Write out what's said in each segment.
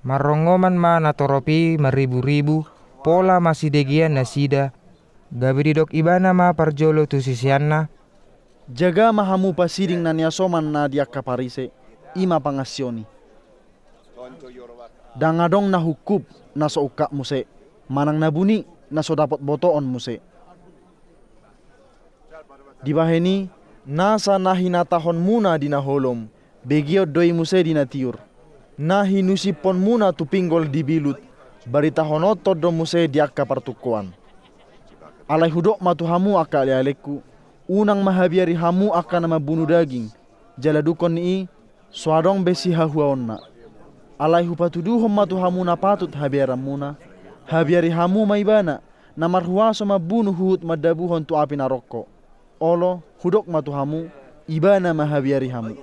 Marongoman ma natoropi maribu-ribu, pola masih degian nasida. Gabi dok ibana ma parjolo tu sisianna. Jaga mahamu pasiring na niyasoman na dia kaparise, ima pangasioni. Dangadong na hukup na so uka muse, manang nabuni na so dapat botoon muse. Di baheni, nasa nahinatahon muna di naholom, begio doi muse di natiur. Nahi nusipon muna tu pinggol di bilut, barita honoto do muse di akka partukuan. Alai hudok matu hamu akka lealeku, unang mahabiari hamu akka nama bunuh daging, jala dukon ni swadong besi hahuaonna. Alai hupatuduhom matu hamu na patut habiaram muna, habiari hamu maibana, na marhuaso mabunuh huhut madabuhon tu api naroko. Olo hudok matu hamu, ibana mahabiari hamu.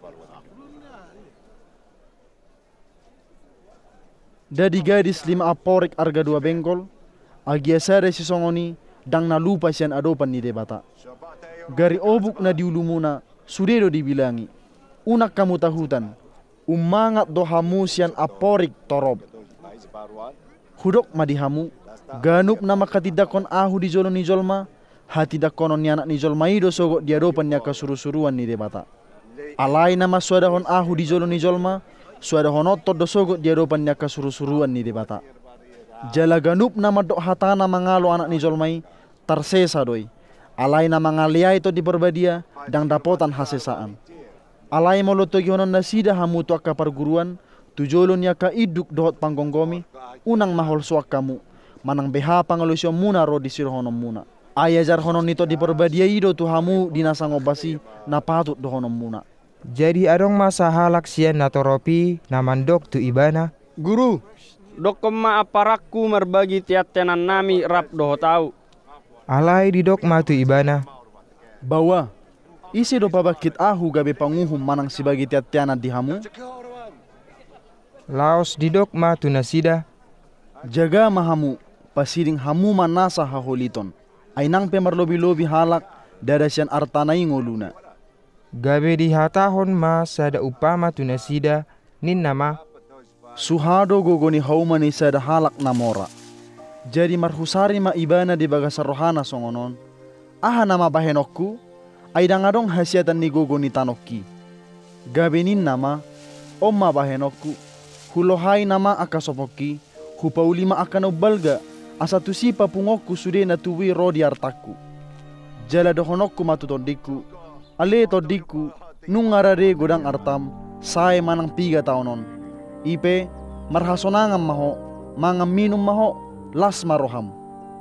Dadi gadis 5 aporek arga 2 bengkol, agiasare si songoni, dang nalupa sian adopan ni debata. Gari obuk na diulumuna, sudedo dibilangi. Unak kamu tahutan, umangat do hamu sian aporik torob. Hudok madihamu, ganup nama katidakon ahu di jolo ni jolma, hati dakonon ni anak ni jolma ido sogot diadopan niya kasuru-suruan ni debata. Alai nama suadahon ahu di jolo ni jolma, suadahon otot do sogot diadopan niya kasuru-suruan ni debata. Jala ganup nama dok hatana mangalo anak ni jolmai, tarsesa doi. Alai nama ngalia itu di perbadia, dang dapotan hasesaan. Alai molotogi honon nasida hamu tu akka perguruan, tujolon ya ka iduk dohot panggonggomi, unang mahol suak kamu, manang beha pangalusyo muna ro disir honom muna. Ayajar honon nito di perbadia ido tu hamu dinasangobasi na patut do honom muna. Jadi adong masa halak sian natoropi namandok tu ibana. Guru, dokoma aparakku merbagi tiat-tianan nami rap doho tahu. Alai di dok ma tu ibana. Bawa, isi do pabakit ahu gabe panguhum manang sibagi tiat-tianan di hamu. Laos di dok ma tu nasida. Jaga mahamu, pasiring hamu manasa haholiton. Ainang pemarlobi-lobi halak, dada sian artanai ngoluna. Gabe di hatahon ma sada upama tu nasida, nin nama. Suhado gogoni haumani sada halak namora. Jadi marhusari ma ibana di bagasa rohana songonon. Aha nama bahenokku, ay dangadong hasiatan ni gogoni tanokki. Gabe nin nama, omma bahenokku, hulohai nama akasopokki, hupaulima akan ubalga, asatu si papungokku sude na tuwi rodi artaku. Jala dohonokku matutodiku, ale todiku, nung arare godang artam, sae manang 3 taonon. Ipe, marhasonangam maho, mangam minum maho, las maroham.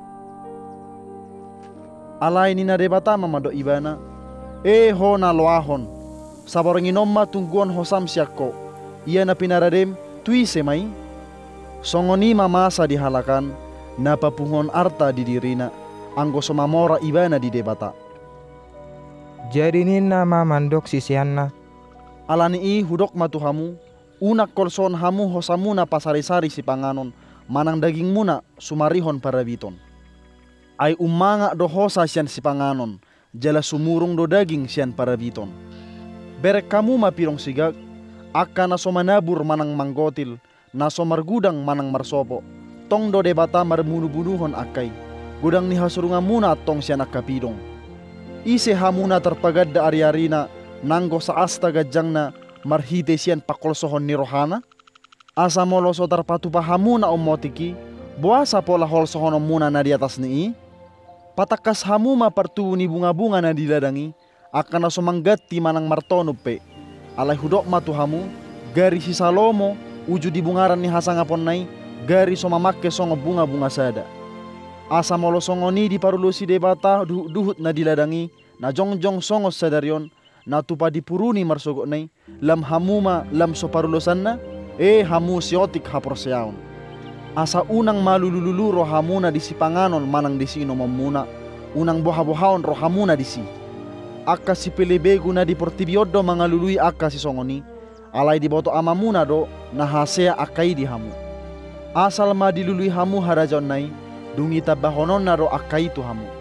Alay ni nadebata mamado ibana, ho na loahon, saboranginomma tungguan hosam siakko, iya na pinaradem, tuise mai. Songoni mamasa dihalakan, napapungon arta di dirina, anggo somamora ibana di debata. Jadi nin nama mandok sisianna. Alani i hudok matu hamu, unak kolson hamu hosamuna pasari-sari si panganon, manang daging muna sumarihon parabiton. Ay umanga do hosa sian si panganon, jala sumurung do daging sian parabiton. Berek kamu mapirong sigag, akka naso manabur manang manggotil, naso margudang manang marsopo, tong do debata marbunuh-bunuhon akay, gudang ni hasurunga muna tong sian akapidong. Ise hamuna terpagadda ari-arina, nanggo sa asta gajang na marhite siyan pakolsohon ni rohana. Asa moloso tarpatupa hamuna omotiki, buasa pola holsohon muna na di atas ni. Patakas hamuma partu ni bunga-bunga na diladangi, akan na sumanggati manang martonupe. Alay hudok matu hamu, gari si Salomo, uju di bungaran ni hasangapon nai, gari somamakke songo bunga-bunga sada. Asa molo songoni di parulusi debata duhut na diladangi, na jongjong songos sadarion, na tupa dipuruni marsogok nai, lam hamuma lam so parulusan na, hamu siotik haporseaon. Asa unang malulululu rohamuna di si panganon manang di si inomamuna, unang boha-bohaon rohamuna di si. Akka si pelebegu na di portibiodo mangalului akka si songoni, alay di boto amamuna do, na hasea akai di hamu. Asal ma dilului hamu harajon nai, dungi tabahonon naro akai tu hamu.